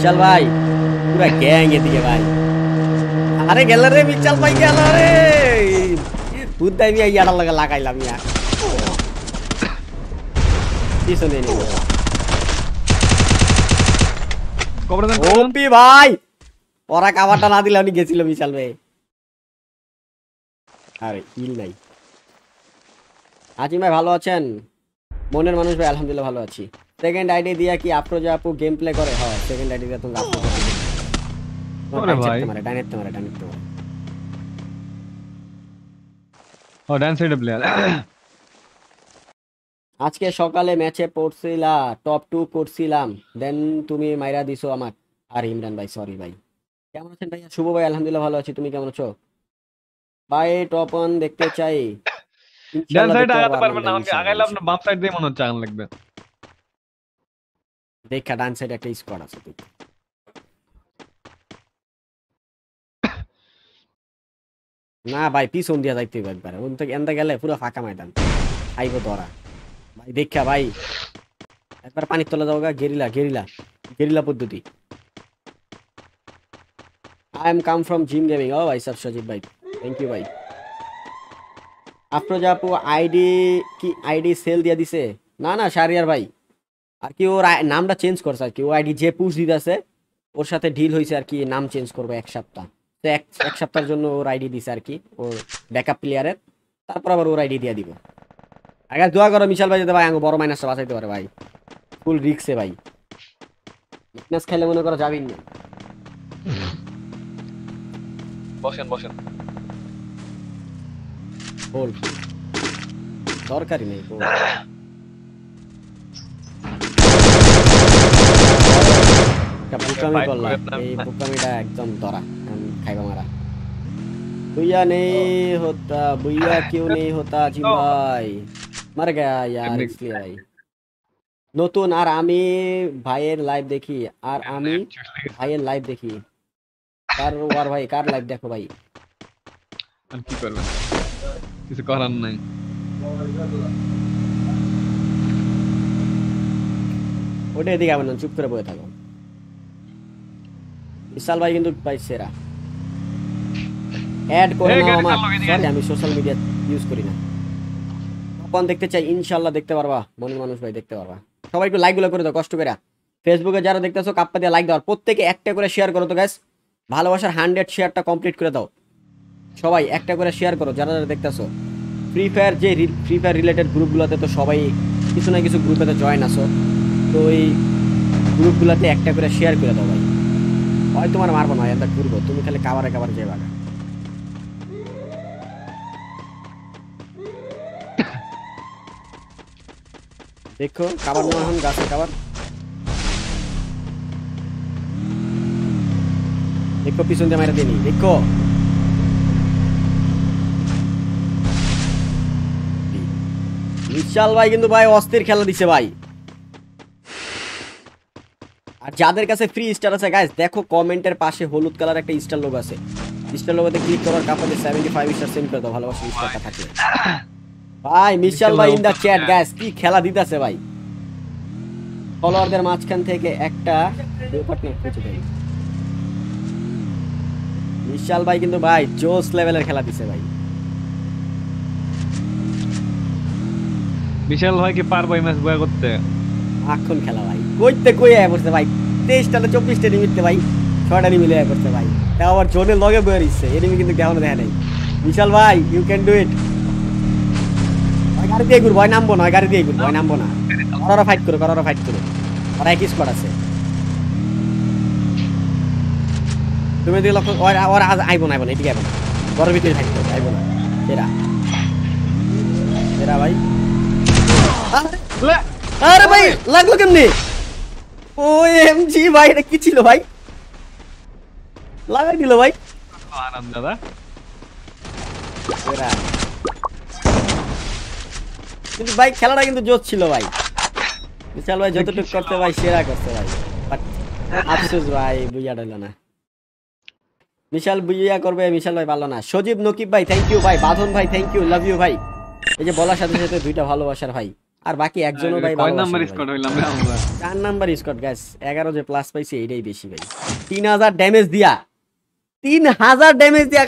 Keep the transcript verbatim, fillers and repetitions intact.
মিশাল ভাই পুরা গ্যাং এদিকে ভাই আরে গেল রে মিশাল ভাই গেল রে বুদ্ধাই মিয়া ইয়ার লাগা লাগাইলাম ইয়া পিছনে নিয়ে কবরে দেন ওপি ভাই ওরা কাভারটা না দিলে আমি গেছিল মিশাল ভাই আরে হিল নাই আজিম ভাই ভালো আছেন মনের মানুষ ভাই আলহামদুলিল্লাহ ভালো আছি সেকেন্ড আইডি দিয়া কি আফরোজা আপু গেম প্লে করে হ্যাঁ সেকেন্ড আইডি দিয়া তুমি আপু ওরে ভাই তোমারে ডাইনেট তোমারে ডাইনেট তোমারে ও ডান্স সাইড প্লেয়ার আজকে সকালে ম্যাচে পড়ছিলা টপ টু করছিলাম দেন তুমি মাইরা দিছো আমার আর ইমরান ভাই সরি ভাই কেমন আছেন ভাই শুভ ভাই আলহামদুলিল্লাহ ভালো আছি তুমি কেমন আছো ভাই টপ ওয়ান দেখতে চাই ডান সাইড আগাতে পারবেন না আমাকে আগাইলে আপনার বাম সাইড দিয়ে মনে হচ্ছে আগান লাগবে দেখা ডান সাইড একটা স্কোয়াড আছে তুই না ভাই পিছন দিয়া যাইতে হবে একবার ওন থেকে এন্ডা গেলে পুরো ফাঁকা ময়দান আইবো ধরা ভাই দেখা ভাই একবার পানির তলে যাওগা গেরিলা গেরিলা গেরিলা পদ্ধতি I am come from Jim Gaming ও ভাই সব সজীব ভাই থ্যাংক ইউ ভাই আফরোজা আপু আইডি কি আইডি সেল দিয়া দিছে না না শারিয়ার ভাই আর কি ওর নামটা চেঞ্জ করছে আর কি ও আইডি যে পুশ দিতেছে ওর সাথে ডিল হয়েছে আর কি নাম চেঞ্জ করবে এক সপ্তাহ তো এক এক সপ্তাহের জন্য ওর আইডি দিছে আর কি ওর ব্যাকআপ প্লেয়ারের তারপর আবার ওর আইডি দিয়ে দিব আগে দোয়া করো মিশাল ভাই যাতে ভাই আঙ্গো বড় মাইনাসটা বাঁচাইতে পারে ভাই ফুল রিক্সে ভাই উইকনেস খেলে মনে করো যাবেন না বসেন বসেন বল দরকারই নেই বল বুকামি করলাম এই বুকামিটা একদম ধরা খাইবা মারা भैया नहीं होता भैया क्यों नहीं होता जी भाई मर गया यार इसलिए भाई নতুন আর আমি ভাইয়ের লাইভ দেখি আর আমি ভাইয়ের লাইভ দেখি কার ওয়ার ভাই কার লাইভ দেখো ভাই আর কি করব কিছু করার নাই ওটা এদিকে আবার না চুপ করে বসে থাকো বিশাল ভাই কিন্তু ভাই সেরা অ্যাড করে নাও আমার সরি আমি সোশ্যাল মিডিয়া ইউজ করি না তখন দেখতে চাই ইনশাআল্লাহ দেখতে পারবা মনের মানুষ ভাই দেখতে পারবা সবাই একটু লাইকগুলো করে দাও কষ্ট করে ফেসবুকে যারা দেখতেছো কাপ্পা দিয়ে লাইক দাও প্রত্যেকে একটা করে শেয়ার করো তো গাইস ভালোবাসার হান্ড্রেড শেয়ারটা কমপ্লিট করে দাও সবাই একটা করে শেয়ার করো যারা যারা দেখতেছো ফ্রি ফায়ার যে ফ্রি ফায়ার রিলেটেড গ্রুপগুলোতে তো সবাই কিছু না কিছু গ্রুপেতে জয়েন আসো তো এই গ্রুপগুলোতে একটা করে শেয়ার করে দাও ভাই হয় তোমার মারবো না এটা ঘুরবো তুমি খালি কাবারে কাবার যাবে না देखो काबर ना हम गाছে काबर देखो পিছন দিয়ে মাইরা দেনি দেখো বিশাল ভাই কিন্তু ভাই অস্থির খেলা দিছে ভাই আর যাদের কাছে ফ্রি স্টার আছে গাইস দেখো কমেন্টের পাশে হলুদ কালার একটা স্টার লোগো আছে স্টার লোগোতে ক্লিক করার কাপাতে পঁচাত্তর স্টার সেন্ড করে দাও ভালোবাসা স্টারটা থাকলে ভাই মিশাল ভাই ইন দা চ্যাট গাইস কি খেলা দিতেছে ভাই ফলোয়ারদের মাঝখান থেকে একটা পার্টনার খুঁজে দেই মিশাল ভাই কিন্তু ভাই জোস লেভেলের খেলা দিছে ভাই মিশাল ভাই কি পারবে এই ম্যাচ বয়া করতে এখন খেলা ভাই কইতে কই আয় পড়ছে ভাই তেইশ টা চব্বিশ টা নিমিতে ভাই ছয়টা নি মিলে আয় পড়ছে ভাই তাও আবার জোনের লগে বয়ে রইছে এনিমি কিন্তু কেমন দেখা নাই মিশাল ভাই ইউ ক্যান ডু ইট গাড়ি দিয়ে ঘুরবো ভয় নামবো না গাড়ি দিয়ে ঘুরবো ভয় নামবো না ওরা ফাইট করো ওরা ফাইট করো ওরা এক স্কোয়াড আছে তুমি দেখো ওরা ওরা আইবো না আইবো না এদিকে আইবো না ঘরের ভিতরে ফাইট করো আইবো না এরা এরা ভাই আরে ভাই লাগলো কেমনে ও এমজি ভাই এটা কি ছিল ভাই লাগাই দিল ভাই আনন্দ দাদা এরা কিন্তু ভাই খেলাটা কিন্তু জোশ ছিল ভাই বিশাল ভাই যতটুকু করতে ভাই সেরা করতে ভাই আফসোস ভাই বুইয়া দিল না মিশাল বুইয়া করবে মিশাল ভাই ভালো না সজীব নকিব ভাই থ্যাংক ইউ ভাই বাঁধন ভাই থ্যাংক ইউ লাভ ইউ ভাই এই যে বলার সাথে সাথে দুইটা ভালোবাসার ভাই আর বাকি একজনও ভাই কয় নাম্বার স্কোয়াড হইলাম রে আমরা? চার নাম্বার স্কোয়াড গাইস, এগারো যে প্লাস পাইছি এটাই বেশি ভাই। তিন হাজার ড্যামেজ দিয়া তিন হাজার ড্যামেজ দিয়া